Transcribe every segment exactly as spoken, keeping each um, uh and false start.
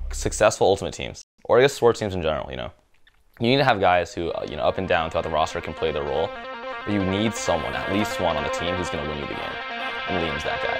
successful Ultimate teams, or I guess sports teams in general, you know, you need to have guys who, uh, you know, up and down throughout the roster can play their role, but you need someone, at least one on the team, who's going to win you the game. And Liam's that guy.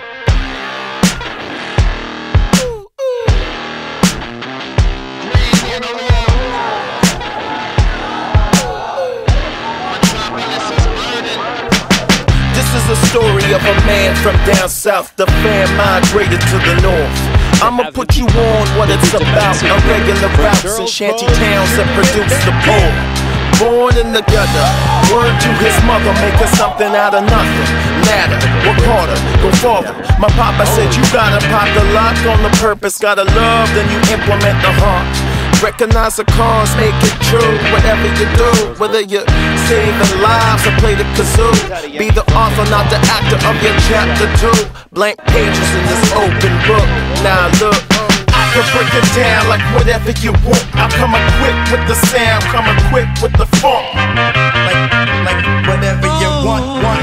This is the story of a man from down south. The fan migrated to the north. I'ma put you on what it's about. Irregular routes and shanty towns that produce the poor. Born in the gutter, word to his mother, making something out of nothing. Ladder, work harder, go forward. My papa said you gotta pop the lock on the purpose. Gotta love, then you implement the heart. Recognize the cause, make it true. Whatever you do, whether you're saving lives or play the kazoo, be the author, not the actor of your chapter two. Blank pages in this open book. Now look, I can break it down like whatever you want. I come equipped with the sound, come equipped with the funk. Like, like whatever you want, want.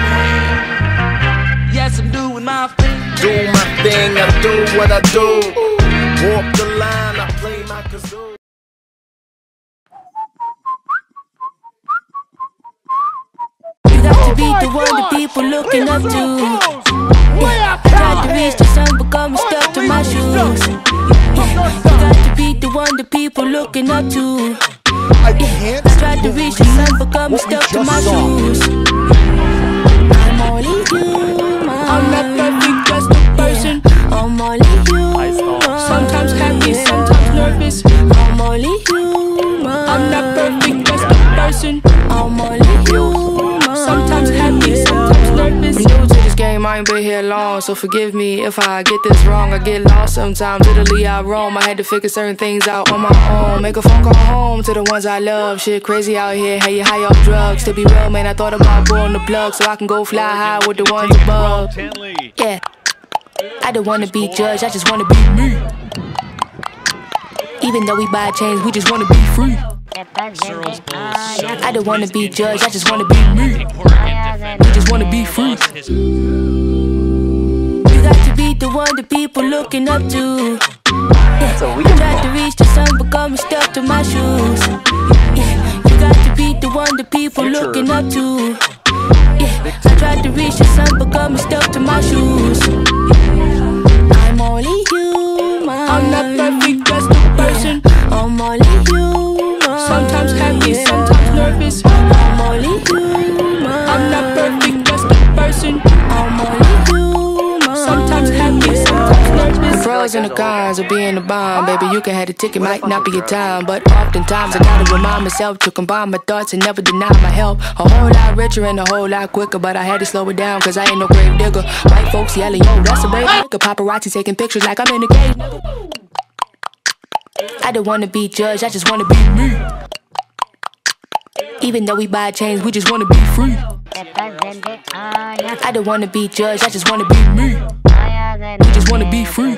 Yes, I'm doing my thing. Do my thing, I do what I do. Walk the line, I play my kazoo. You got to be the one that people looking up to. Yeah, I tried to reach the sun, but got me stuck to my shoes. Yeah, you got to be the one that people looking up to. Yeah, I tried to reach the sun, but got me stuck to my shoes. I'm only human. I'm not perfect, just a person. I'm only human. Sometimes happy, sometimes nervous. I'm only human. I'm not perfect, just a person. I'm only human. Sometimes happy, sometimes nervous. I'm new to this game, I ain't been here long, so forgive me if I get this wrong. I get lost sometimes, literally I roam. I had to figure certain things out on my own. Make a phone call home to the ones I love. Shit crazy out here, hey, you high off drugs. To be real, man, I thought about pulling the plug so I can go fly high with the ones above. Yeah, I don't wanna be judged, I just wanna be me. Even though we buy chains, we just wanna be free. I don't wanna be judged, I just wanna be me. We just wanna be free. You got to be the one that people looking up to. Yeah, I tried to reach the sun, but got me stuck to my shoes. Yeah, you got to be the one that people looking up to. Yeah, I tried to reach the sun, but got me stuck to my shoes. I'm only human. I'm not perfect, just a person. I'm only human. Sometimes happy, sometimes nervous. I'm only human. I'm not perfect, just a person. I'm only human. Sometimes happy, sometimes nervous. The pros and the cons of being a bomb, baby, you can have the ticket, might not be your time, but oftentimes I gotta remind myself to combine my thoughts and never deny my help. A whole lot richer and a whole lot quicker, but I had to slow it down cause I ain't no grave digger. White folks yelling, yo, that's a baby nigga. Paparazzi taking pictures like I'm in a cage. I don't wanna be judged, I just wanna be me. Even though we buy chains, we just wanna be free. I don't wanna be judged, I just wanna be me. We just wanna be free.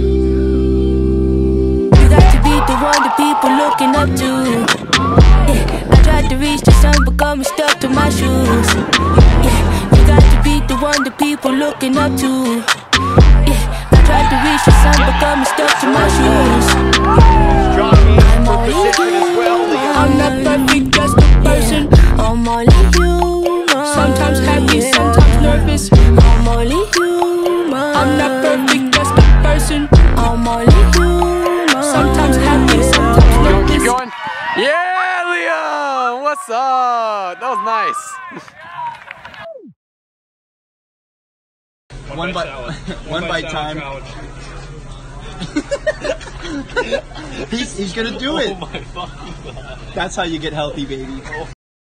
You got to be the one that people looking up to. Yeah, I tried to reach the sun, but got me stuck to my shoes. Yeah, you got to be the one that people looking up to. Yeah, I tried to reach the sun, but got me stuck to my shoes. I'm only human. I'm not perfect, just a person. I'm only human. Sometimes happy, sometimes nervous. I'm only human. I'm not perfect, just a person. I'm only human. Sometimes happy, sometimes nervous. Keep going. Yeah, Liam! What's up? That was nice. One by one by time. he's, he's gonna do it. Oh my fucking God. That's how you get healthy, baby. Oh